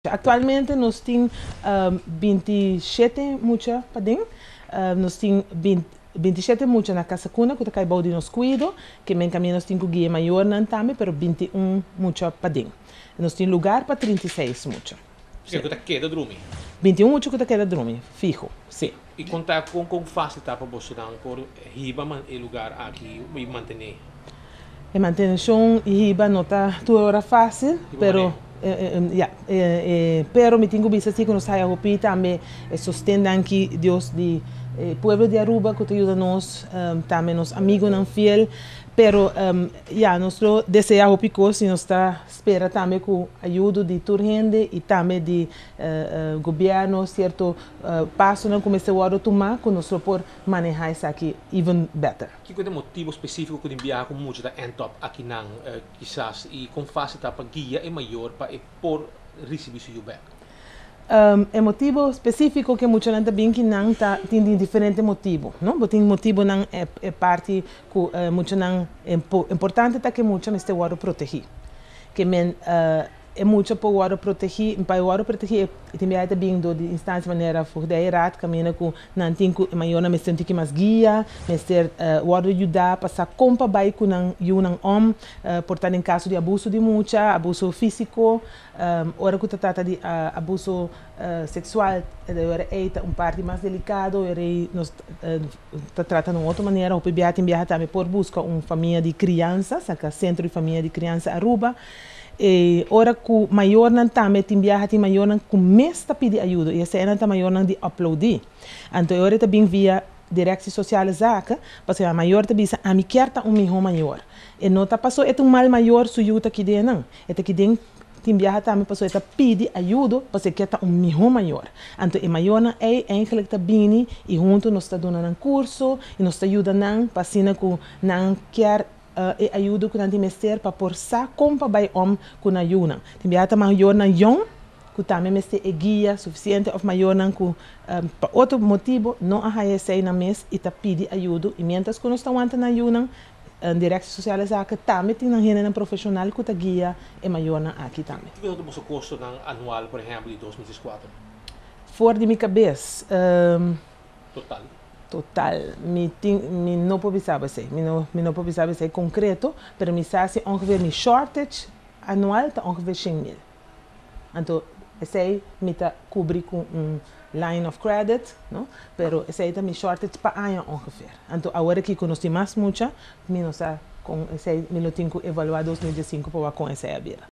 Atualmente nós temos 27 mucha padem, nós temos 27 mucha na casa cuna que está de nos cuido, que men caminho nós temos guia maior não também, pero 21 mucha padem. Nós temos lugar para 36 mucha. Que está queda dormir. 21 mucha que está queda dormir, fijo, sim. E contar com fácil para você dar por riba o lugar aqui e manter. A manutenção riba não está toda fácil, pero pero me tenho visto assim que nós saímos aqui também sustentam que Deus de povo de Aruba que ajuda nós também nos amigos não fiel pero nós desejamos picos e nós está espera também com ajuda de toda gente e também de governo certo passo não começa a tomar que nós por manejar isso aqui even better. Que é o motivo específico que enviar com muito da top aqui não quizás e com fácil para guia é maior para por receber seu back. O motivo específico que muita gente bem que não tem diferente motivo, não? Porque tem motivo não é parte que muita não importante tá que muita mas te guarda proteger, que men é muito para guarda proteger, para guarda proteger e também é bem do de instância maneira for de erat caminha com não tem que maior mas tem que mais guia, mas ter guarda ajudar passar compa vai com não portar em caso de abuso de muita, abuso físico, ora que trata de abuso sexual, é parte mais delicado, nós trata de outra maneira, o PBA tem também por buscar uma família de crianças, saca centro de família de criança Aruba. E ora que maior não também tem viaja maior não começa a pedir ajuda e essa é não maior não de uploadar. Então ora também via direção social zaca, porque a maior também a me quer tá hijo maior. E não tá passou é mal maior sujuta que de não. É que de tem viaja também passou é pedir ajuda porque quer tá hijo maior. Então e maior não é eigenlijk tá bem e junto nós tá dando um curso e nós tá ajudando para sina que não quer e ajuda com a mestre para por sa compa by com ajuda. Tem até maior na young que também mestre é guia suficiente of maior na que para outro motivo não a sei na mês e tá pedir ajuda e mientras que nós estamos na ajuda direção social é que também tem uma gente profissional que tá guia e maior na aqui também. Que é o custo anual, por exemplo, de 2004? Fora de minha cabeça Total, me não pode saber se, me não pode saber se é concreto, mas me sabe ongeveer mi shortage anual está ongeveer 100.000. Então, esse me tá cobrir com line of credit, não? Pero esse é mi shortage para ano ongeveer. Então, agora que conheço mais muita, me não sabe com esse me lo tenho que evaluar 2015 para com esse a ver.